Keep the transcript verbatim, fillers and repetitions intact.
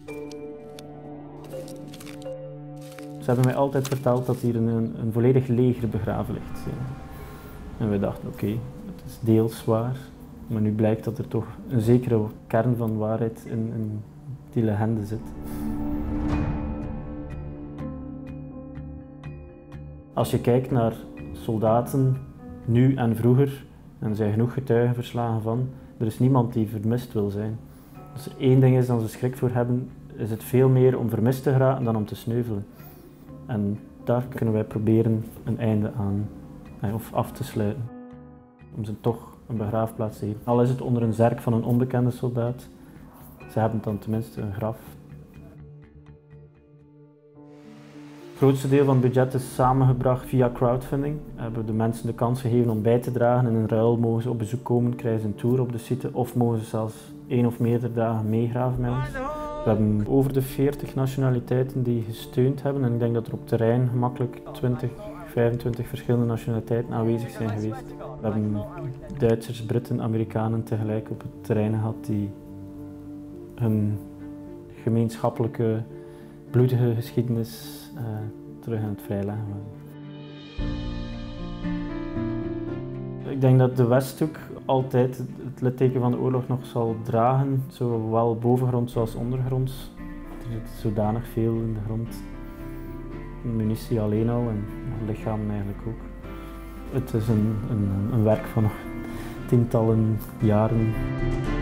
Ze hebben mij altijd verteld dat hier een, een volledig leger begraven ligt. En wij dachten, oké, okay, het is deels waar, maar nu blijkt dat er toch een zekere kern van waarheid in, in die legende zit. Als je kijkt naar soldaten nu en vroeger, en er zijn genoeg getuigenverslagen van, er is niemand die vermist wil zijn. Als er één ding is dat ze schrik voor hebben, is het veel meer om vermist te geraken dan om te sneuvelen. En daar kunnen wij proberen een einde aan, of af te sluiten. Om ze toch een begraafplaats te geven. Al is het onder een zerk van een onbekende soldaat, ze hebben dan tenminste een graf. Het grootste deel van het budget is samengebracht via crowdfunding. We hebben de mensen de kans gegeven om bij te dragen. En in ruil mogen ze op bezoek komen, krijgen ze een tour op de site of mogen ze zelfs één of meerdere dagen meegraven met ons. We hebben over de veertig nationaliteiten die gesteund hebben en ik denk dat er op terrein gemakkelijk twintig, vijfentwintig verschillende nationaliteiten aanwezig zijn geweest. We hebben Duitsers, Britten, Amerikanen tegelijk op het terrein gehad die hun gemeenschappelijke bloedige geschiedenis uh, terug aan het vrijleggen waren. Ik denk dat de Westhoek altijd het litteken van de oorlog nog zal dragen, zowel bovengronds als ondergronds. Er zit zodanig veel in de grond, munitie alleen al en lichamen eigenlijk ook. Het is een, een, een werk van nog tientallen jaren.